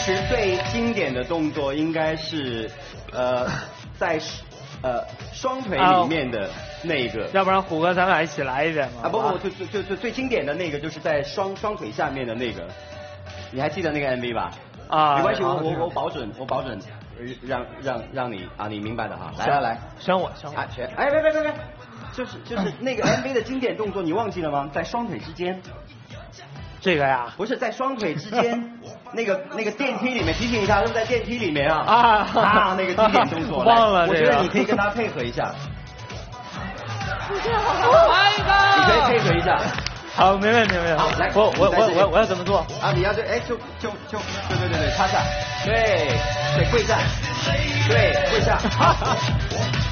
实最经典的动作应该是，在双腿里面的那个。 要不然虎哥咱俩一起来一遍嘛。 啊不，就最经典的那个就是在双腿下面的那个，你还记得那个 MV 吧？啊，没关系，我保准让你啊，你明白的哈。来， 选我。 啊，选，哎别，就是那个 MV 的经典动作，你忘记了吗？在双腿之间。 这个呀？ 不是在双腿之间，那个电梯里面，提醒一下，就是在电梯里面那个经典动作。 忘了这个。 我觉得你可以跟他配合一下。 你可以配合一下。 好，没问题。 好，来， 我要怎么做？ 啊，你要对，对，趴下，对，跪下，对，跪下。